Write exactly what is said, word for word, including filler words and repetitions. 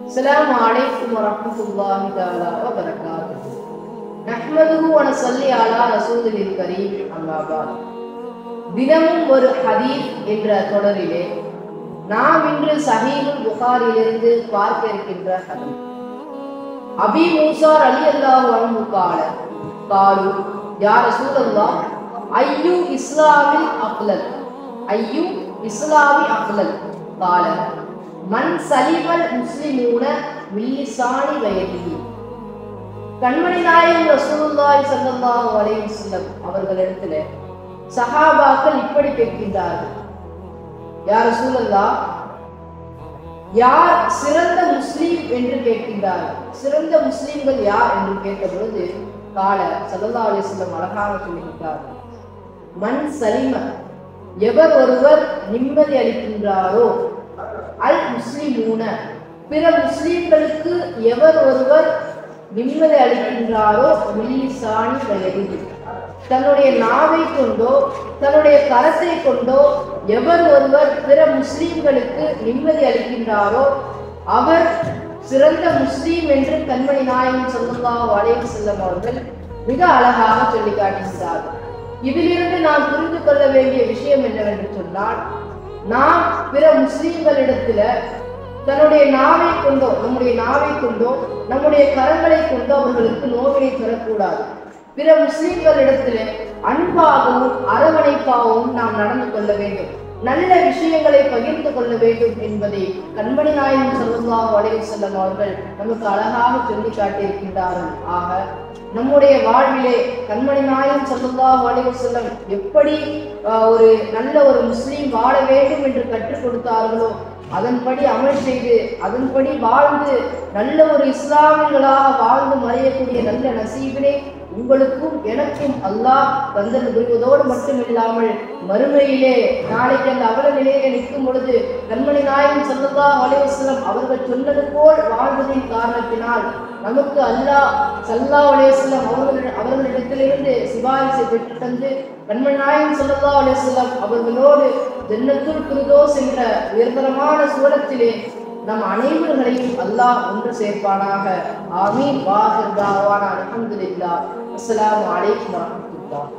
السلام عليكم ورحمة الله تعالى وبركاته. نحمده ونصلي على رسوله الكريم. அம்மா பாத். தினமும் ஒரு ஹதீஸ் என்ற தொடரிலே நாம் இன்று சஹீஹுல் புகாரியிலிருந்து பார்க்க இருக்கின்ற ஹதீஸ். அபி மூசா ரலியல்லாஹு அன்ஹு قال قالوا يا رسول الله ஐயு இஸ்லாமில் அஃலல் ஐயு இஸ்லாமி அஃலல் قال மன் சலிமல் முஸ்லிமூன மில்லிசானி வயதிஹி. கண்மணி நாயகம் ரசூலுல்லாஹி ஸல்லல்லாஹு அலைஹி வஸல்லம் அவர்களிடத்துல சஹாபாக்கள் இப்படி கேட்கின்றார்கள், யா ரசூலல்லாஹ், யார் சிறந்த முஸ்லீம் என்று கேட்கின்றார்கள். சிறந்த முஸ்லீம்கள் யார் என்று கேட்ட பொழுது கால ஸல்லல்லாஹு அலைஹி வஸல்லம் அழகாக சொல்லுகின்றார்கள், மன் சலிம, எவர் ஒருவர் நிம்மதி அளிக்கின்றாரோ, அல் முஸ்லிமூன, பிற முஸ்லிம்களுக்கு எவர் ஒருவர் நிம்மதி அளிக்கின்றாரோ, மில்லிசானி வயதிஹி, தன்னுடைய நாவை கொண்டோ தன்னுடைய கரத்தை கொண்டோ எவர் ஒருவர் பிற முஸ்லிம்களுக்கு நிம்மதி அளிக்கின்றாரோ அவர் சிறந்த முஸ்லீம் என்று கண்மணி நாயகம் ஸல்லல்லாஹு அலைஹி வஸல்லம் அவர்கள் மிக அழகாக சொல்லி காட்டுகிறார்கள். இதிலிருந்து நாம் புரிந்து கொள்ள வேண்டிய விஷயம் என்னவென்று சொன்னால், நாம் பிற முஸ்லிம்களிடத்துல தன்னுடைய நாவை கொண்டோ நம்முடைய நாவை கொண்டோ நம்முடைய கரங்களை கொண்டோ அவர்களுக்கு நோவினை தரக்கூடாது. பிற முஸ்லிம்களிடத்துல அன்பாகவும் அரவணைப்பாகவும் நாம் நடந்து கொள்ள வேண்டும். நல்ல விஷயங்களை பகிர்ந்து கொள்ள வேண்டும் என்பதை கண்மணி நாயகம் ஸல்லல்லாஹு அலைஹி வஸல்லம் அவர்கள் நமக்கு அழகாக சொல்லி காட்டியிருக்கின்றார்கள். ஆக நம்முடைய வாழ்விலே கண்மணி நாயகம் ஸல்லல்லாஹு அலைஹி வஸல்லம் எப்படி ஒரு நல்ல ஒரு முஸ்லீம் வாழ வேண்டும் என்று கற்றுக் கொடுத்தார்களோ அதன்படி அமல் செய்து அதன்படி வாழ்ந்து நல்ல ஒரு இஸ்லாமியர்களாக வாழ்ந்து மறையக்கூடிய நல்ல நசீபினை உங்களுக்கும் எனக்கும் அல்லாஹ் தந்தல் புரிவதோடு மட்டுமில்லாமல் மறுமையிலே நாளைக்கு அந்த அவல நிலையிலே நிற்கும் பொழுது கண்மணி நாயகம் ஸல்லல்லாஹு அலைஹி வஸல்லம் அவர்கள் சொன்னது போல் வாழ்வதின் காரணத்தினால் நமக்கு அல்லாஹ் ஸல்லல்லாஹு அலைஹி வஸல்லம் அவர்கள் அவர்களிடத்திலிருந்து சிபாரிசை பெற்று தந்து கண்மணி நாயகம் ஸல்லல்லாஹு அலைஹி வஸல்லம் அவர்களோடு ஜன்னத்துல் ஃபிர்தௌஸ் என்ற உயர்தரமான சூரத்திலே நம் அனைவர்களையும் அல்லாஹ் ஒன்று சேர்ப்பானாக. ஆமீன். வாஹிர் தாவானா அல்ஹம்துலில்லாஹ். அஸ்ஸலாமு அலைக்கும் வரஹ்மத்துல்லாஹ்.